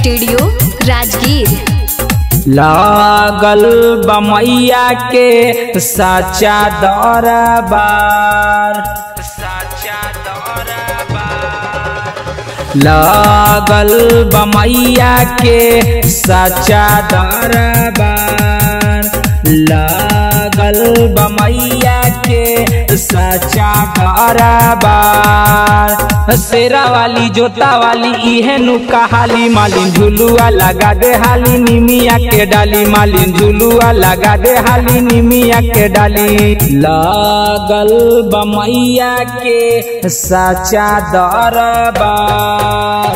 Studio Rajgir. लागल बमैया के साचा दरबार, लागल बमैया के साचा दरबार, लागल बमैया के साचा दरबार। शेरा वाली जोता वाली इहे नु कहाली, मालिन झुलुआ लगा दे हाली निमिया के डाली, मालिन झुलुआ लगा दे हाली निमिया के डाली। लागल बमैया के साचा दरबार,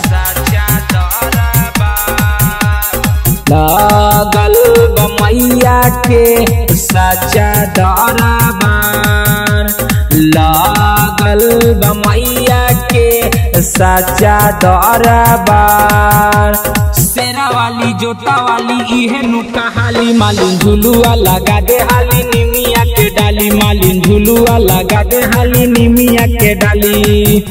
लागल बमैया के साचा दरबार, लागल बमैया के साचा दरबार। शेरा वाली जोता वाली इहे नु कहाली, मालिन झुलुआ लगा दे हाली निमिया के डाली, मालिन झुलुआ लगा दे हाली निमिया के डाली।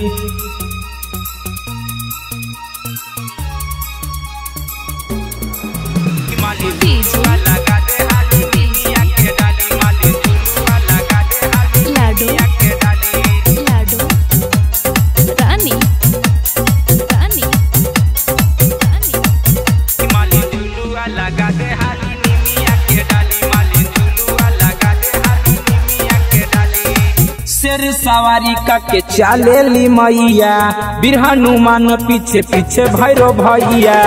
शेर सवारी का के चालेली मैया, बीर हनुमान पीछे पीछे भैरो भैया,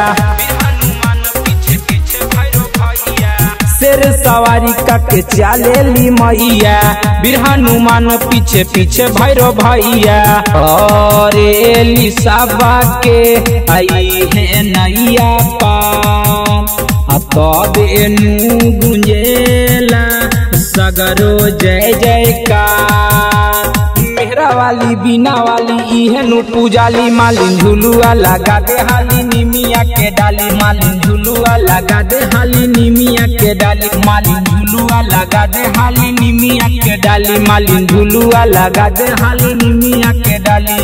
शेर सवारी का के चालेली मैया, बीर हनुमान पीछे पीछे भैरो भैया। और एलिसाबा के आई है नैया पार, तबे नु गुंजेला सगरो जय जयकार। मेहरा वाली बीना वाली इहे नु पूजाली, मालिन झुलुआ लगा दे हाली निमिया के डाली, मालिन झुलुआ लगा दे हाली निमिया के डाली, मालिन झुलुआ लगा दे हाली निमिया के डाली, मालिन झुलुआ लगा दे हाली निमिया के डाली।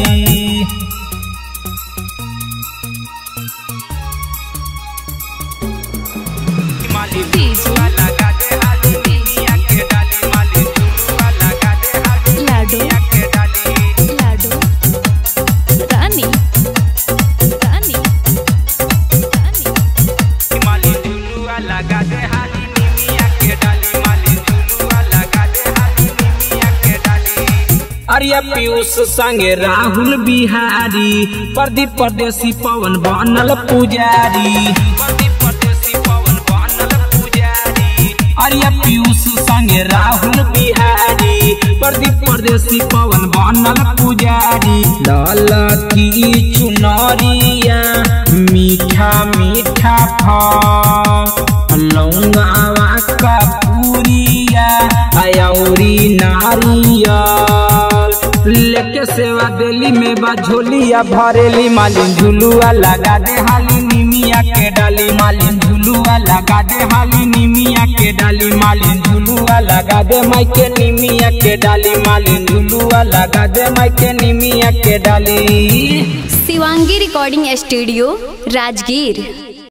अरिया पीयूष संगे राहुल बिहारी, प्रदीप परदेसी पवन बनल पुजारी, अरिया पीयूष संगे राहुल बिहारी, प्रदीप परदेसी पवन बनल पुजारी। लाल की चुनरिया मीठा मीठा फल, लौंगावा का पूरिया अयौरी नारियल, लेके सेवा देली में बाझोलिया भरेली, मालिन झुलुआ लगा दे हाली निमिया के डाली, मालिन झुलुआ लगा दे हाली निमिया के डाली, मालिन झुलुआ लगा दे माइके निमिया के डाली, मालिन झुलुआ लगा दे माइके निमिया के डाली। Shivangi recording studio Rajgir.